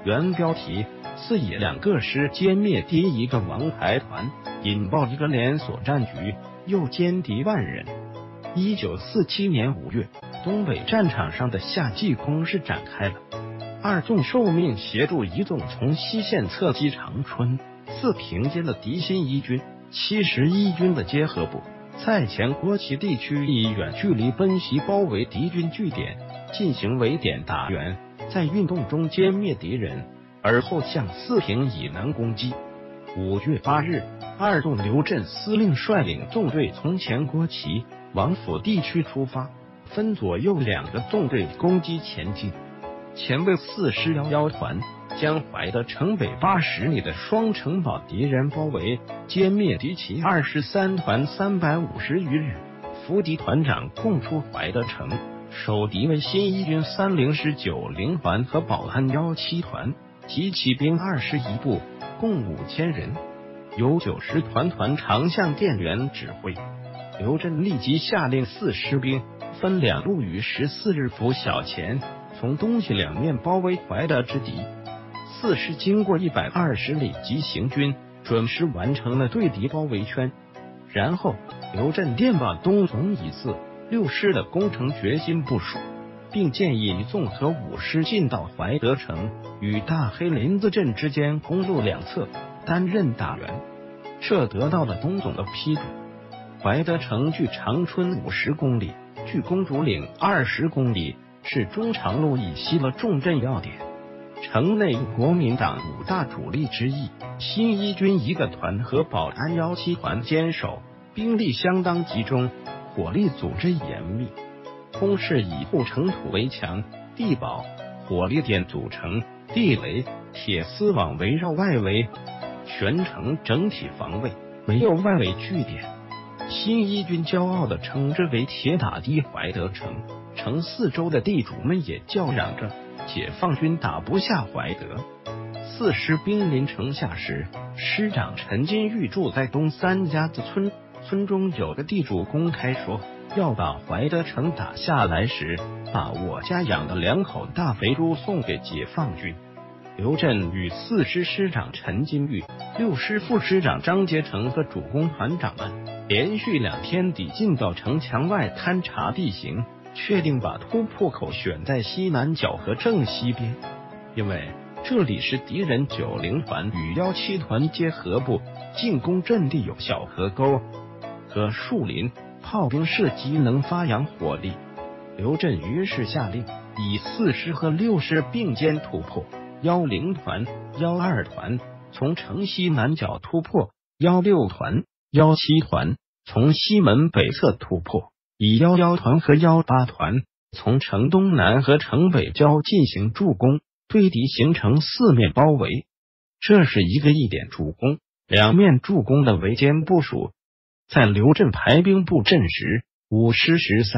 原标题：四野两个师歼灭第一个王牌团，引爆一个连锁战局，又歼敌万人。1947年5月，东北战场上的夏季攻势展开了。二纵受命协助一纵从西线侧击长春，四凭借了敌新一军、71军的结合部，在前国旗地区以远距离奔袭包围敌军据点，进行围点打援，在运动中歼灭敌人，而后向四平以南攻击。5月8日，二纵刘震司令率领纵队从前国旗、王府地区出发，分左右两个纵队攻击前进。前卫4师11团将怀德城北80里的双城堡敌人包围，歼灭敌其23团350余人。伏敌团长供出怀德城，守敌为新一军30师90团和保安17团及骑兵21部，共5000人，由9师团团长向电源指挥。刘震立即下令4师兵分两路于14日拂晓前从东西两面包围怀德之敌。4师经过120里急行军，准时完成了对敌包围圈。然后刘震电报东总以4、6师的攻城决心部署，并建议纵和5师进到怀德城与大黑林子镇之间公路两侧担任打援，这得到了东总的批准。怀德城距长春50公里，距公主岭20公里，是中长路以西的重镇要点。城内国民党5大主力之一，新一军1个团和保安17团坚守，兵力相当集中，火力组织严密。攻势以护城土围墙、地堡、火力点组成，地雷、铁丝网围绕外围，全城整体防卫，没有外围据点。新一军骄傲地称之为铁打的怀德城，城四周的地主们也叫嚷着解放军打不下怀德。4师兵临城下时，师长陈金玉住在东三家子村，村中有个地主公开说，要把怀德城打下来时，把我家养的2口大肥猪送给解放军。刘震与4师师长陈金玉、6师副师长张杰成和主攻团长们连续2天抵进到城墙外勘察地形，确定把突破口选在西南角和正西边，因为这里是敌人90团与17团结合部，进攻阵地有小河沟和树林，炮兵射击能发扬火力。刘震于是下令以4师和6师并肩突破，10团、12团从城西南角突破，16团、17团从西门北侧突破，以11团和18团从城东南和城北郊进行助攻，对敌形成4面包围。这是一个1点主攻、2面助攻的围歼部署。在刘震排兵布阵时，5师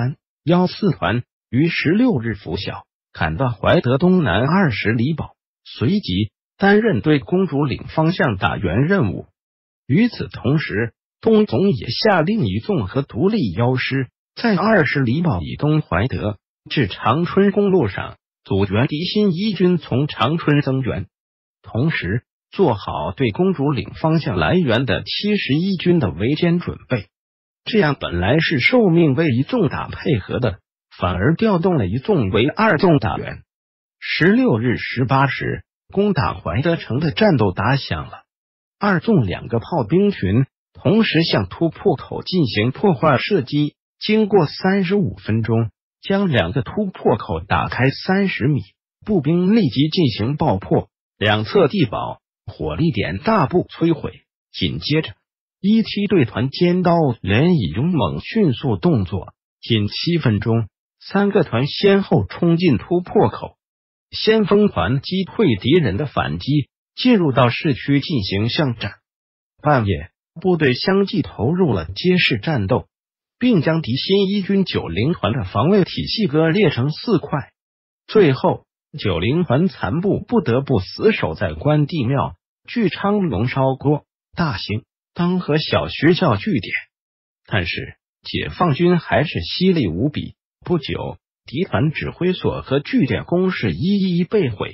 13、14团于16日拂晓赶到怀德东南20里堡，随即担任对公主岭方向打援任务。与此同时，东总也下令一纵和独立1师在20里堡以东怀德至长春公路上阻绝敌新一军从长春增援，同时做好对公主岭方向来援的71军的围歼准备。这样本来是受命为一纵打配合的，反而调动了一纵为2纵打援。16日18时，攻打怀德城的战斗打响了。2纵2个炮兵群同时向突破口进行破坏射击，经过35分钟，将2个突破口打开30米，步兵立即进行爆破，两侧地堡、火力点大部摧毁。紧接着一梯队团尖刀连以勇猛迅速动作，仅7分钟，3个团先后冲进突破口。先锋团击退敌人的反击，进入到市区进行巷战。半夜，部队相继投入了街市战斗，并将敌新一军90团的防卫体系割裂成4块。最后90团残部不得不死守在关帝庙、巨昌龙烧锅、大兴、当和小学校据点。但是解放军还是犀利无比，不久敌团指挥所和据点工事一一被毁，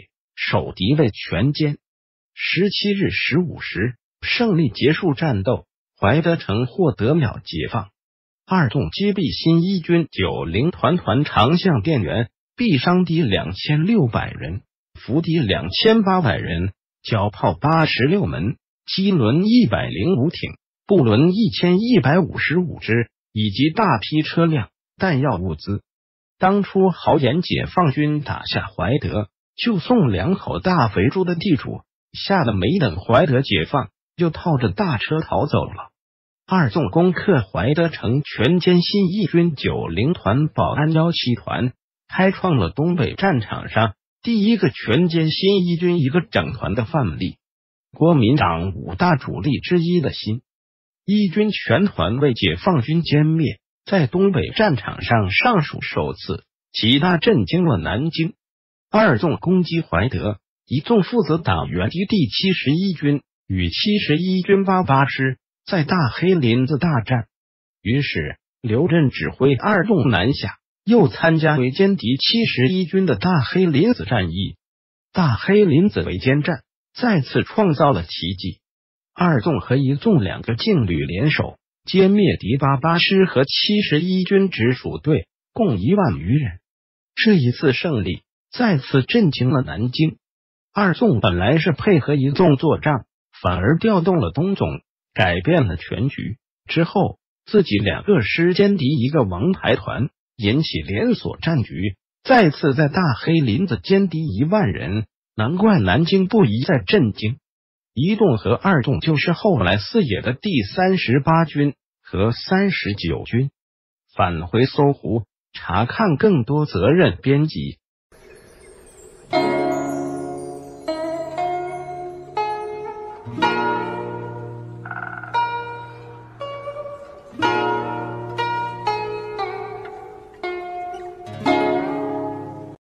守敌为全歼。17日15时，胜利结束战斗，怀德城获得秒解放。二纵击毙新一军90团长项电源，毙伤敌2600人，俘敌2800人，缴炮86门，机轮105挺，步轮1155只，以及大批车辆、弹药物资。当初豪言解放军打下怀德，就送2口大肥猪的地主，吓得没等怀德解放，就套着大车逃走了。二纵攻克怀德城，全歼新一军90团、保安17团，开创了东北战场上第一个全歼新一军一个整团的范例。国民党5大主力之一的新一军全团为解放军歼灭，在东北战场上尚属首次，极大震惊了南京。二纵攻击怀德，一纵负责打援敌第71军与71军88师在大黑林子大战。于是刘震指挥二纵南下，又参加围歼敌71军的大黑林子战役。大黑林子围歼战再次创造了奇迹，二纵和一纵2个劲旅联手，歼灭敌88师和71军直属队，共1万余人。这一次胜利再次震惊了南京。二纵本来是配合一纵作战，反而调动了东纵，改变了全局。之后自己2个师歼敌一个王牌团，引起连锁战局，再次在大黑林子歼敌1万人，难怪南京不一再震惊。一纵和二纵就是后来四野的第38军和39军。返回搜狐，查看更多责任编辑。